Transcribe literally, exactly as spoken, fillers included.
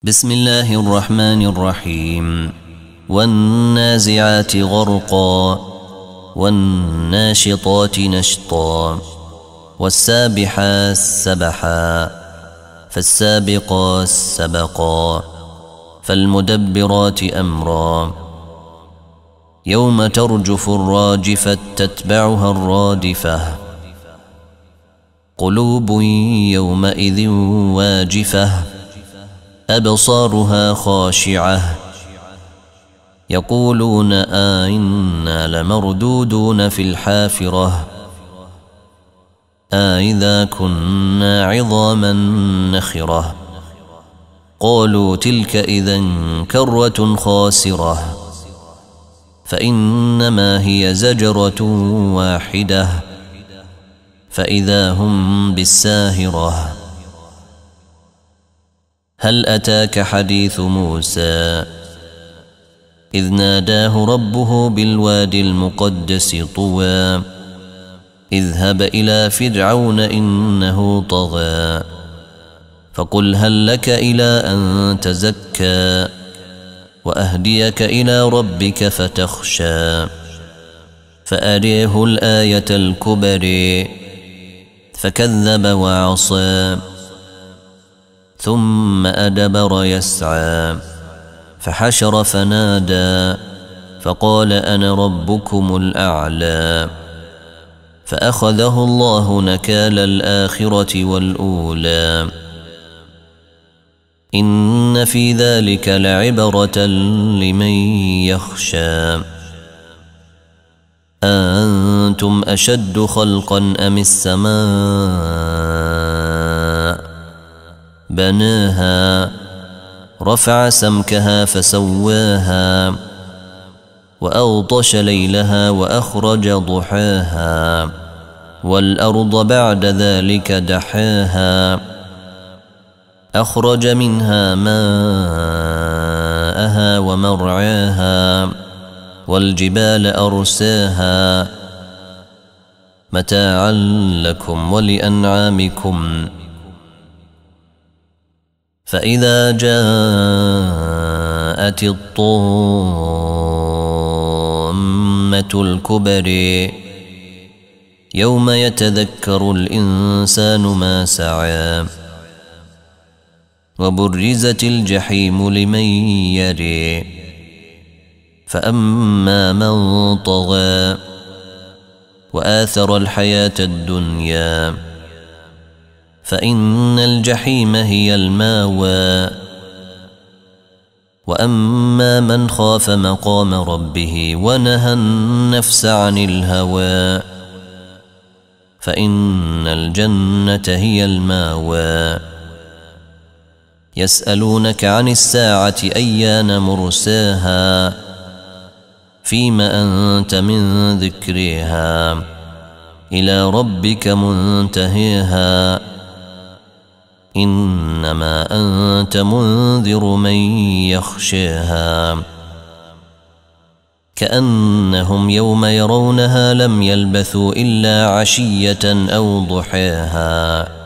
بسم الله الرحمن الرحيم. والنازعات غرقا والناشطات نشطا والسابحات سبحا فالسابقات سبقا فالمدبرات أمرا يوم ترجف الراجفة تتبعها الرادفة قلوب يومئذ واجفة أبصارها خاشعة يقولون آئنا لمردودون في الحافرة آئذا كنا عظاما نخرة قالوا تلك إذا كرة خاسرة فإنما هي زجرة واحدة فإذا هم بالساهرة. هل أتاك حديث موسى إذ ناداه ربه بالوادي المقدس طوى اذهب إلى فرعون إنه طغى فقل هل لك إلى أن تزكى وأهديك إلى ربك فتخشى فأريه الآية الكبرى فكذب وعصى ثم أدبر يسعى فحشر فنادى فقال أنا ربكم الأعلى فأخذه الله نكال الآخرة والأولى إن في ذلك لعبرة لمن يخشى. أأنتم أشد خلقا أم السماء بناها رفع سمكها فسواها وأغطش ليلها وأخرج ضحاها والأرض بعد ذلك دحاها أخرج منها ماءها ومرعاها والجبال أرساها متاعا لكم ولأنعامكم. فإذا جاءت الطامة الكبرى يوم يتذكر الإنسان ما سعى وبرزت الجحيم لمن يرى فأما من طغى وآثر الحياة الدنيا فإن الجحيم هي الماوى وأما من خاف مقام ربه ونهى النفس عن الهوى فإن الجنة هي الماوى. يسألونك عن الساعة أيان مرساها فيما أنت من ذكرها إلى ربك منتهيها إنما أنت منذر من يخشاها كأنهم يوم يرونها لم يلبثوا إلا عشية أو ضحاها.